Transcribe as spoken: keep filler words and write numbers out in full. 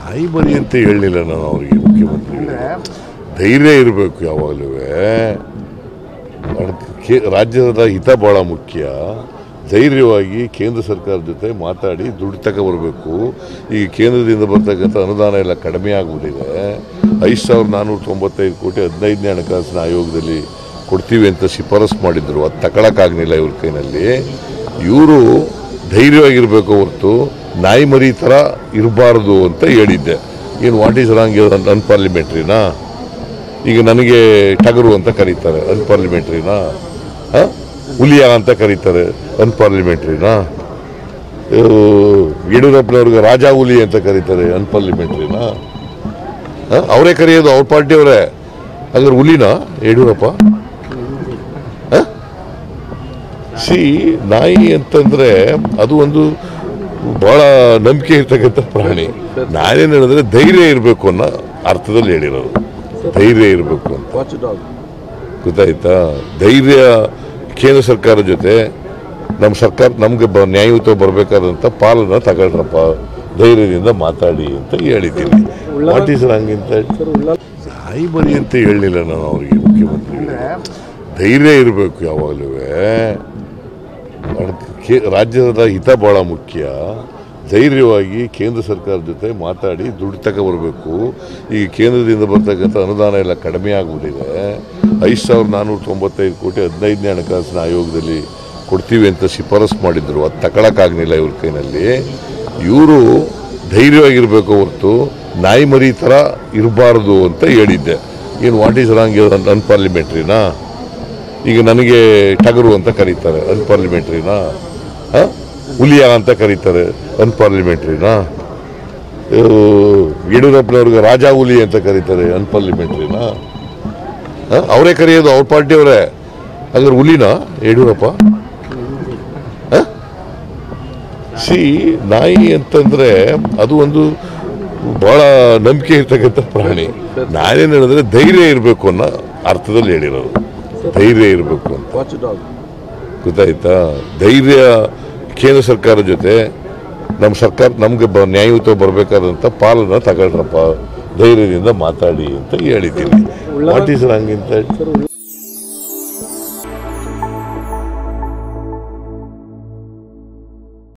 ನಾಯಿ ಮರಿ ಅಂತ ಹೇಳಲಿಲ್ಲ ನಾನು ಅವರಿಗೆ. ಮುಖ್ಯಮಂತ್ರಿ ಧೈರ್ಯ ಇರಬೇಕು ಯಾವಾಗಲೂ. ರಾಜ್ಯದ ಹಿತ ಬಹಳ ಮುಖ್ಯ. ಧೈರ್ಯವಾಗಿ ಕೇಂದ್ರ ಸರ್ಕಾರದ ಜೊತೆ ಮಾತಾಡಿ ದುಡ್ಡು ತಗೊಬರಬೇಕು. ಈಗ ಕೇಂದ್ರದಿಂದ ಬರ್ತಕ್ಕಂಥ ಅನುದಾನ ಎಲ್ಲ ಕಡಿಮೆ ಆಗಿಬಿಟ್ಟಿದೆ. ಐದು ಸಾವಿರದ ನಾನ್ನೂರ ತೊಂಬತ್ತೈದು ಕೋಟಿ ಹದಿನೈದನೇ ಹಣಕಾಸಿನ ಆಯೋಗದಲ್ಲಿ ಕೊಡ್ತೀವಿ ಅಂತ ಶಿಫಾರಸು ಮಾಡಿದ್ರು. ಅದು ತಗೊಳಕ್ಕಾಗಲಿಲ್ಲ ಇವ್ರ ಕೈನಲ್ಲಿ. ಇವರು ಧೈರ್ಯವಾಗಿರಬೇಕು ಹೊರತು ನಾಯಿ ಮರಿ ಥರ ಇರಬಾರ್ದು ಅಂತ ಹೇಳಿದ್ದೆ. ಏನು ವಾಟ್ ಈಸ್ ರಾಂಗ್ ಅನ್ಪಾರ್ಲಿಮೆಂಟ್ರಿನಾ? ಈಗ ನನಗೆ ಟಗರು ಅಂತ ಕರೀತಾರೆ, ಅನ್ಪಾರ್ಲಿಮೆಂಟ್ರಿನಾ? ಹುಲಿಯ ಅಂತ ಕರೀತಾರೆ, ಅನ್ಪಾರ್ಲಿಮೆಂಟ್ರಿನಾ? ಯಡಿಯೂರಪ್ಪನವ್ರಿಗೆ ರಾಜಾ ಹುಲಿ ಅಂತ ಕರೀತಾರೆ, ಅನ್ಪಾರ್ಲಿಮೆಂಟ್ರಿನಾ? ಅವರೇ ಕರೆಯೋದು, ಅವ್ರ ಪಾರ್ಟಿಯವರೇ. ಹಾಗಾದ್ರೆ ಹುಲಿನಾ ಯಡಿಯೂರಪ್ಪ? ಸಿ ನಾಯಿ ಅಂತಂದ್ರೆ ಅದು ಒಂದು ಬಹಳ ನಂಬಿಕೆ ಇರ್ತಕ್ಕಂಥ ಪ್ರಾಣಿ. ನಾನೇನು ಹೇಳಿದ್ರೆ ಧೈರ್ಯ ಇರಬೇಕು ಅನ್ನೋ ಅರ್ಥದಲ್ಲಿ ಹೇಳಿರೋದು. ಧೈರ್ಯ ಇರಬೇಕು ಅಂತ ಗೊತ್ತಾಯ್ತಾ? ಧೈರ್ಯ ಕೇಂದ್ರ ಸರ್ಕಾರದ ಜೊತೆ ನಮ್ಮ ಸರ್ಕಾರ ನಮ್ಗೆ ಬ ನ್ಯಾಯಯುತ ಬರಬೇಕಾದಂಥ ಪಾಲನ್ನ ತಗೊಳ್ರಪ್ಪ, ಧೈರ್ಯದಿಂದ ಮಾತಾಡಿ ಅಂತ ಹೇಳಿದ್ದೀನಿ. ವಾಟ್ ಈಸ್ ರಾಂಗ್ ಅಂತ ನಾಯಿ ಮರಿ ಅಂತ ಹೇಳಲಿಲ್ಲ ನಾನು ಅವರಿಗೆ. ಮುಖ್ಯಮಂತ್ರಿ ಧೈರ್ಯ ಇರಬೇಕು ಯಾವಾಗಲೂ. ರಾಜ್ಯದ ಹಿತ ಬಹಳ ಮುಖ್ಯ. ಧೈರ್ಯವಾಗಿ ಕೇಂದ್ರ ಸರ್ಕಾರದ ಜೊತೆ ಮಾತಾಡಿ ದುಡ್ಡು ತಗೊಬರಬೇಕು. ಈಗ ಕೇಂದ್ರದಿಂದ ಬರ್ತಕ್ಕಂಥ ಅನುದಾನ ಎಲ್ಲ ಕಡಿಮೆ ಆಗಿಬಿಟ್ಟಿದೆ. ಐದು ಸಾವಿರದ ನಾನ್ನೂರ ತೊಂಬತ್ತೈದು ಕೋಟಿ ಹದಿನೈದನೇ ಹಣಕಾಸಿನ ಆಯೋಗದಲ್ಲಿ ಕೊಡ್ತೀವಿ ಅಂತ ಶಿಫಾರಸು ಮಾಡಿದ್ರು. ಅದು ತಗೊಳಕ್ಕಾಗಲಿಲ್ಲ ಇವ್ರ ಕೈನಲ್ಲಿ. ಇವರು ಧೈರ್ಯವಾಗಿರಬೇಕು ಹೊರತು ನಾಯಿ ಮರಿ ಥರ ಇರಬಾರ್ದು ಅಂತ ಹೇಳಿದ್ದೆ. ಏನು ವಾಟ್ ಈಸ್ ರಾಂಗ್ ಅನ್ಪಾರ್ಲಿಮೆಂಟ್ರಿನಾ? ಈಗ ನನಗೆ ಟಗರು ಅಂತ ಕರೀತಾರೆ, ಅನ್ಪಾರ್ಲಿಮೆಂಟ್ರಿನಾ? ಹುಲಿಯ ಅಂತ ಕರೀತಾರೆ, ಅನ್ಪಾರ್ಲಿಮೆಂಟ್ರಿನಾ? ಯಡಿಯೂರಪ್ಪನವ್ರಿಗೆ ರಾಜಾ ಹುಲಿ ಅಂತ ಕರೀತಾರೆ, ಅನ್ಪಾರ್ಲಿಮೆಂಟ್ರಿನಾ? ಅವರೇ ಕರೆಯೋದು, ಅವ್ರ ಪಾರ್ಟಿಯವರೇ. ಹಾಗಾದ್ರೆ ಹುಲಿನಾ ಯಡಿಯೂರಪ್ಪ? ಸಿ ನಾಯಿ ಅಂತಂದ್ರೆ ಅದು ಒಂದು ಬಹಳ ನಂಬಿಕೆ ಇರ್ತಕ್ಕಂಥ ಪ್ರಾಣಿ. ನಾನೇನು ಹೇಳಿದ್ರೆ ಧೈರ್ಯ ಇರಬೇಕು ಅನ್ನೋ ಅರ್ಥದಲ್ಲಿ ಹೇಳಿರೋದು. ಧೈರ್ಯ ಇರಬೇಕು ಅಂತ ಗೊತ್ತಾಯ್ತಾ? ಧೈರ್ಯ ಕೇಂದ್ರ ಸರ್ಕಾರದ ಜೊತೆ ನಮ್ಮ ಸರ್ಕಾರ ನಮ್ಗೆ ಬ ನ್ಯಾಯಯುತ ಬರಬೇಕಾದಂಥ ಪಾಲನ್ನ ತಗೊಳ್ರಪ್ಪ, ಧೈರ್ಯದಿಂದ ಮಾತಾಡಿ ಅಂತ ಹೇಳಿದ್ದೀನಿ. ವಾಟ್ ಈಸ್ ರಾಂಗ್ ಅಂತ